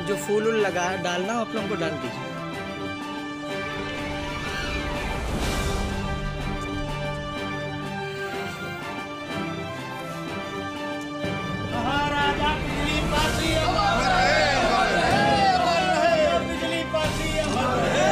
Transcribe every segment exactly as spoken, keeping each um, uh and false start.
जो फूल उल लगा डालना आप लोगों को डाल दीजिए। महाराजा बिजली पासी अमर रहे, अमर रहे, अमर रहे, बिजली पासी अमर रहे,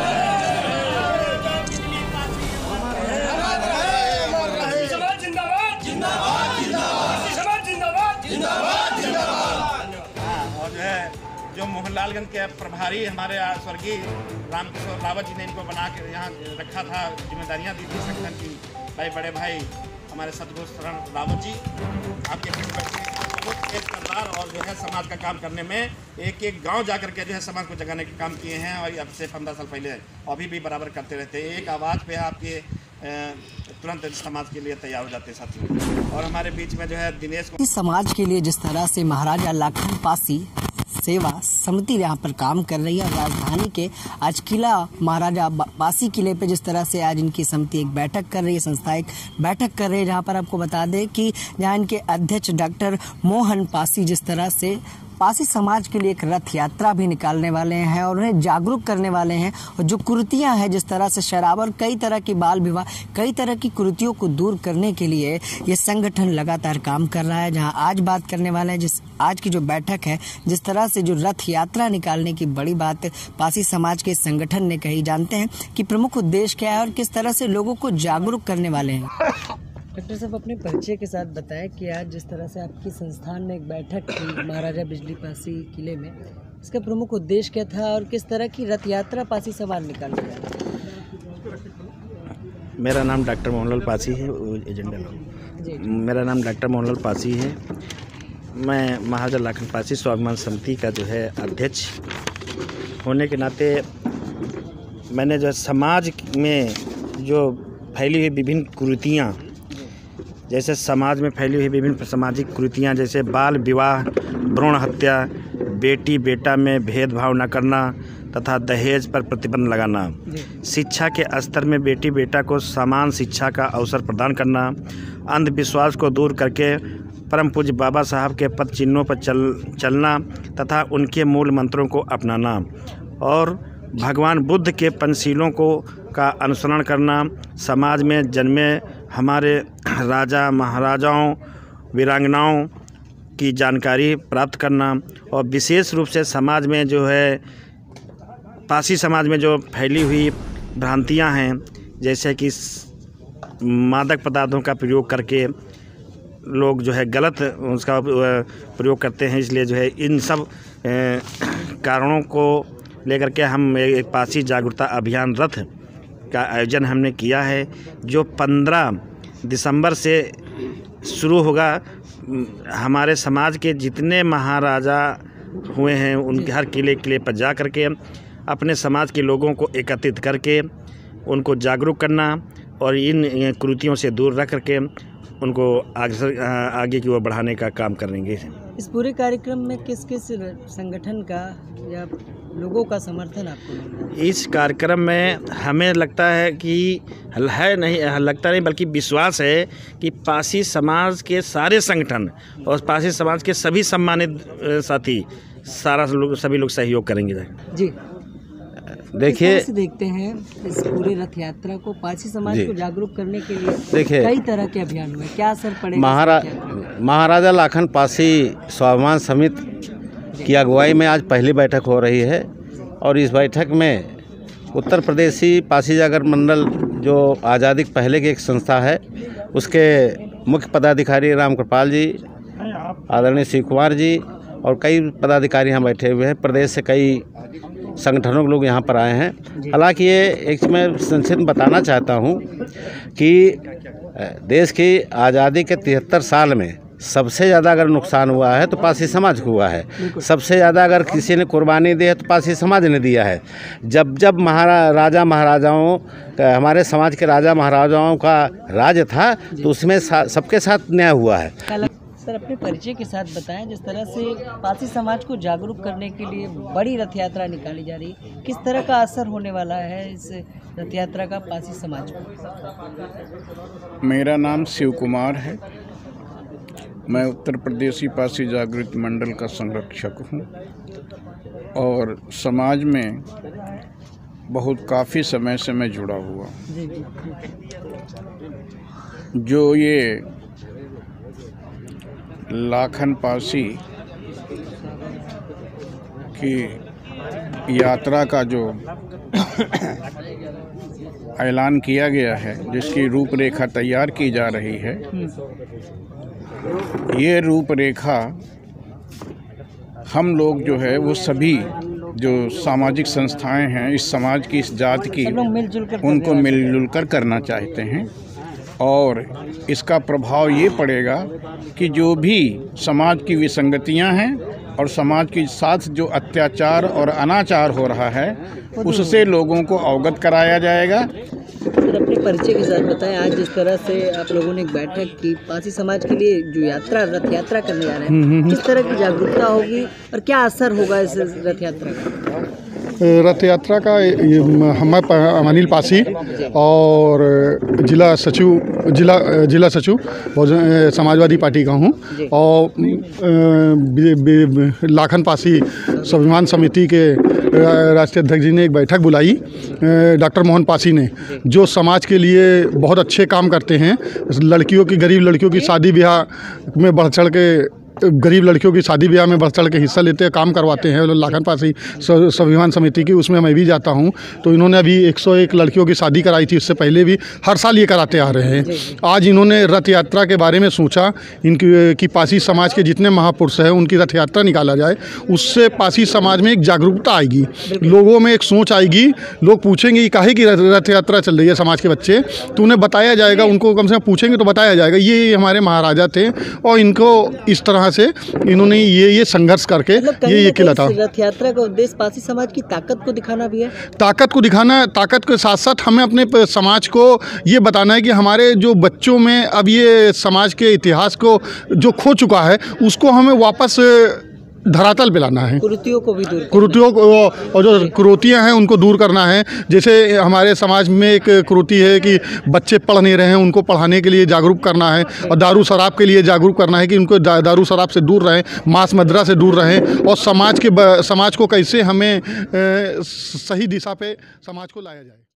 महाराजा बिजली पासी अमर रहे, अमर रहे, अमर रहे। समाज जिंदाबाद, जिंदाबाद, जिंदाबाद, समाज जिंदाबाद, जिंदाबाद, जिंदाबाद। और जो है जो मोहनलालगंज के प्रभारी हमारे स्वर्गीय रामकिशोर रावत जी ने इनको बना के यहाँ रखा था, जिम्मेदारियाँ दी थी संगठन की। भाई बड़े भाई हमारे सतगुरु शरण रावत जी आपके बहुत एक करदार और जो है समाज का काम करने में एक एक गांव जाकर के जो है समाज को जगाने के काम किए हैं, और अब से पंद्रह साल पहले अभी भी बराबर करते रहते हैं। एक आवाज़ पे आपके तुरंत समाज के लिए तैयार हो जाते हैं साथियों। और हमारे बीच में जो है दिनेश को समाज के लिए जिस तरह से महाराजा लाखन पासी सेवा समिति यहाँ पर काम कर रही है, और राजधानी के आज किला महाराजा पासी किले पे जिस तरह से आज इनकी समिति एक बैठक कर रही है, संस्था एक बैठक कर रही है, जहाँ पर आपको बता दें कि जहाँ इनके अध्यक्ष डॉक्टर मोहन पासी जिस तरह से पासी समाज के लिए एक रथ यात्रा भी निकालने वाले हैं और उन्हें जागरूक करने वाले हैं। और जो कुरीतियां हैं, जिस तरह से शराब और कई तरह की बाल विवाह, कई तरह की कुरीतियों को दूर करने के लिए ये संगठन लगातार काम कर रहा है। जहां आज बात करने वाले हैं, जिस आज की जो बैठक है, जिस तरह से जो रथ यात्रा निकालने की बड़ी बात पासी समाज के संगठन ने कही। जानते हैं कि प्रमुख उद्देश्य क्या है और किस तरह से लोगों को जागरूक करने वाले हैं। डॉक्टर साहब, अपने परिचय के साथ बताएं कि आज जिस तरह से आपकी संस्थान ने एक बैठक की महाराजा बिजली पासी किले में, इसका प्रमुख उद्देश्य क्या था और किस तरह की रथ यात्रा पासी समाज निकाल रहा है? मेरा नाम डॉक्टर मोहनलाल पासी है, एजेंडा मेरा नाम डॉक्टर मोहनलाल पासी है। मैं महाराजा लाखन पासी स्वाभिमान समिति का जो है अध्यक्ष होने के नाते मैंने जो है समाज में जो फैली हुई विभिन्न कुरीतियाँ, जैसे समाज में फैली हुई विभिन्न सामाजिक कुरीतियाँ, जैसे बाल विवाह, भ्रूण हत्या, बेटी बेटा में भेदभाव न करना तथा दहेज पर प्रतिबंध लगाना, शिक्षा के स्तर में बेटी बेटा को समान शिक्षा का अवसर प्रदान करना, अंधविश्वास को दूर करके परम पूज्य बाबा साहब के पद चिन्हों पर चल चलना तथा उनके मूल मंत्रों को अपनाना, और भगवान बुद्ध के पंचशीलों को का अनुसरण करना, समाज में जन्मे हमारे राजा महाराजाओं वीरांगनाओं की जानकारी प्राप्त करना, और विशेष रूप से समाज में जो है पासी समाज में जो फैली हुई भ्रांतियां हैं, जैसे कि मादक पदार्थों का प्रयोग करके लोग जो है गलत उसका प्रयोग करते हैं। इसलिए जो है इन सब कारणों को लेकर के हम एक पासी जागरूकता अभियान रथ का आयोजन हमने किया है, जो पंद्रह दिसंबर से शुरू होगा। हमारे समाज के जितने महाराजा हुए हैं उनके हर किले किले पर जा कर के अपने समाज के लोगों को एकत्रित करके उनको जागरूक करना और इन कुरीतियों से दूर रख करके उनको आगे आगे की ओर बढ़ाने का काम करेंगे। इस पूरे कार्यक्रम में किस किस संगठन का या लोगों का समर्थन आपको मिल रहा है? इस कार्यक्रम में हमें लगता है कि है नहीं लगता नहीं बल्कि विश्वास है कि पासी समाज के सारे संगठन और पासी समाज के सभी सम्मानित साथी सारा लोग सभी लोग सहयोग करेंगे। जी देखिए, देखते हैं इस पूरे रथ यात्रा को पासी समाज को जागरूक करने के लिए देखिए कई तरह के अभियान हुए, क्या असर पड़ेगा? महारा महाराजा लाखन पासी स्वाभिमान समिति की अगुवाई में आज पहली बैठक हो रही है, और इस बैठक में उत्तर प्रदेशी पासी जागर मंडल जो आज़ादी के पहले की एक संस्था है, उसके मुख्य पदाधिकारी राम कृपाल जी, आदरणीय शिव कुमार जी और कई पदाधिकारी यहाँ बैठे हुए हैं। प्रदेश से कई संगठनों के लोग यहाँ पर आए हैं। हालांकि ये एक मैं संक्षिप्त में बताना चाहता हूँ कि देश की आज़ादी के तिहत्तर साल में सबसे ज़्यादा अगर नुकसान हुआ है तो पासी समाज को हुआ है। सबसे ज़्यादा अगर किसी ने कुर्बानी दी है तो पासी समाज ने दिया है। जब जब महारा राजा महाराजाओं हमारे समाज के राजा महाराजाओं का राज था तो उसमें सा, सबके साथ न्याय हुआ है। सर, अपने परिचय के साथ बताएं, जिस तरह से पासी समाज को जागरूक करने के लिए बड़ी रथ यात्रा निकाली जा रही है, किस तरह का असर होने वाला है इस रथ यात्रा का पासी समाज को? मेरा नाम शिव कुमार है, मैं उत्तर प्रदेशी पासी जागृति मंडल का संरक्षक हूँ। और समाज में बहुत काफ़ी समय से मैं जुड़ा हुआ। जो ये लाखन पासी की यात्रा का जो ऐलान किया गया है, जिसकी रूपरेखा तैयार की जा रही है, ये रूपरेखा हम लोग जो है वो सभी जो सामाजिक संस्थाएं हैं इस समाज की, इस जाति की, उनको मिलजुल कर करना चाहते हैं। और इसका प्रभाव ये पड़ेगा कि जो भी समाज की विसंगतियां हैं और समाज के साथ जो अत्याचार और अनाचार हो रहा है उससे लोगों को अवगत कराया जाएगा। सर, अपने परिचय के साथ बताएं, आज जिस तरह से आप लोगों ने एक बैठक की, पासी समाज के लिए जो यात्रा रथ यात्रा करने जा रहे हैं, किस तरह की जागरूकता होगी और क्या असर होगा इस रथ यात्रा का? रथ यात्रा का हम अनिल पासी और जिला सचिव जिला जिला सचिव बहुजन समाजवादी पार्टी का हूँ और लाखन पासी स्वाभिमान समिति के राष्ट्रीय अध्यक्ष जी ने एक बैठक बुलाई डॉक्टर मोहन पासी ने, जो समाज के लिए बहुत अच्छे काम करते हैं। लड़कियों की, गरीब लड़कियों की शादी ब्याह में बढ़ चढ़ के गरीब लड़कियों की शादी ब्याह में बढ़ चढ़ के हिस्सा लेते हैं, काम करवाते हैं लाखन पासी स्वाभिमान समिति की, उसमें मैं भी जाता हूं। तो इन्होंने अभी एक सौ एक लड़कियों की शादी कराई थी, उससे पहले भी हर साल ये कराते आ रहे हैं। आज इन्होंने रथ यात्रा के बारे में सोचा, इनकी कि पासी समाज के जितने महापुरुष हैं उनकी रथ यात्रा निकाला जाए, उससे पासी समाज में एक जागरूकता आएगी, लोगों में एक सोच आएगी। लोग पूछेंगे काहे की रथ यात्रा चल रही है समाज के बच्चे, तो उन्हें बताया जाएगा, उनको कम से कम पूछेंगे तो बताया जाएगा ये हमारे महाराजा थे और इनको इस तरह से इन्होंने ये ये संघर्ष करके ये ये किला था। रथ यात्रा का उद्देश्य पासी समाज की ताकत को दिखाना भी है। ताकत को दिखाना, ताकत के साथ साथ हमें अपने समाज को ये बताना है कि हमारे जो बच्चों में अब ये समाज के इतिहास को जो खो चुका है उसको हमें वापस धरातल पे लाना है, कुरीतियों को भी दूर कुरीतियों को, और जो कुरीतियाँ हैं उनको दूर करना है। जैसे हमारे समाज में एक कुरीति है कि बच्चे पढ़ नहीं रहे हैं, उनको पढ़ाने के लिए जागरूक करना है, और दारू शराब के लिए जागरूक करना है कि उनको दारू शराब से दूर रहें, मांस मदिरा से दूर रहें, और समाज के समाज को कैसे हमें सही दिशा पे समाज को लाया जाए।